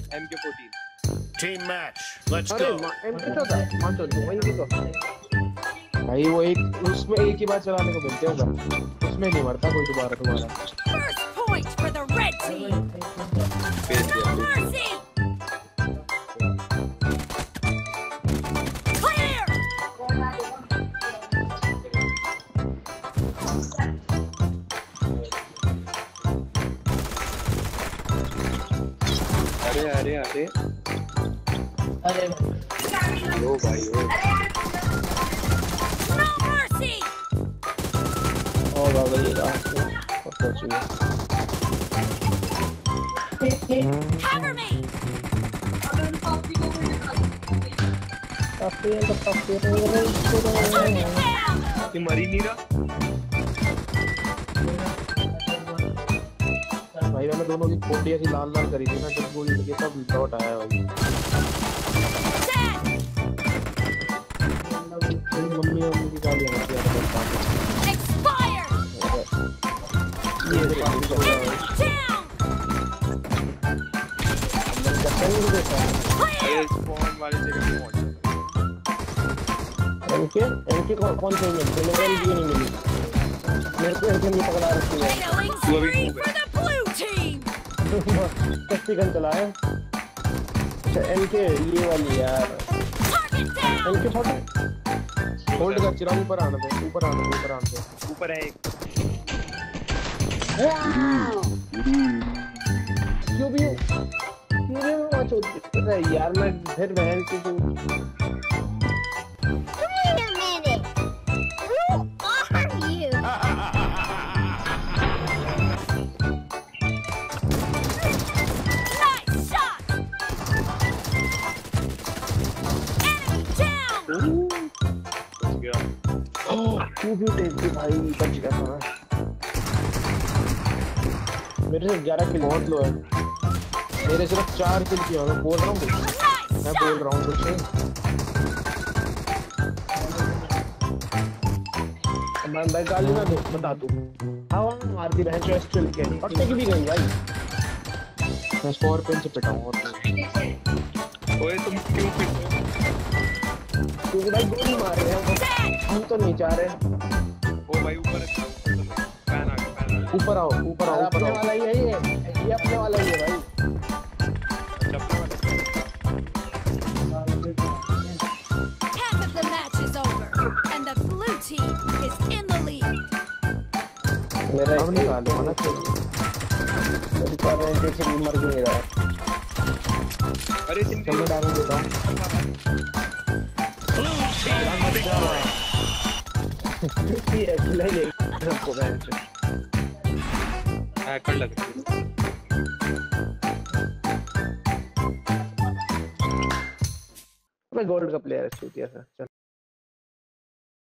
MK14 Team match. Let's अरे go. MK14 हाँ तो वही तो भाई वो एक उसमें एक ही बार चलाने को मिलते होगा उसमें नहीं मरता कोई दोबारा First point for the red team. No mercy. Clear. अरे ओ भाई ओ No mercy. होगा भाई Cover me. Target down. कि मरी नहीं रहा भाई मैंने दोनों की कोटी ऐसी लाल लाल करी थी ना जब गोली लगी तब डॉट आया भाई मम्मी की गालियां मत यार Expired. ये पानी चल रहा है अरे स्पॉन वाली जगह पे पहुंच एमके कौन से मिलते मेरे एमके नहीं मिली मेरे को एमके नहीं पकड़ा रखी है Killing spree for the blue team. कस्ती गन चला है अच्छा एमके ये वाली यार Target down. MK shot hold कर चिरा ऊपर आने दे ऊपर है एक क्यों भी वहाँ छोड़ अरे यार मैं फिर बहन की तो Wait a minute. Who are you? Nice shot. Enemy down. गया क्यों टेक दी भाई बच गया था मेरे से 11 किल बहुत लो है मेरे सिर्फ 4 किल किया मैं बोल रहा हूँ Nice shot. मैं गाली ना दो बता तू हवा में मार दी बहन चो स्टिल के पट्टे की भी गई भाई मैं स्कॉर्पियन से पिटा हूँ और ओए तुम क्यों पिट रहे हो क्योंकि भाई गोली मार रहे हैं हम तो नहीं चाह रहे ओ भाई ऊपर फैन आ गया ऊपर आओ अपने वाला ही है ये अपने वाला ही है भाई Half of the match is over, and the blue team is in the lead. मेरा हम निकाल दो ना मेरी क्वारंटाइन से मर गई रहा अरे तुम चलो डाल देता हूं ये ले ले को बेंच हैकर लग रही है मैं गोल्ड का प्लेयर है चूतिया सा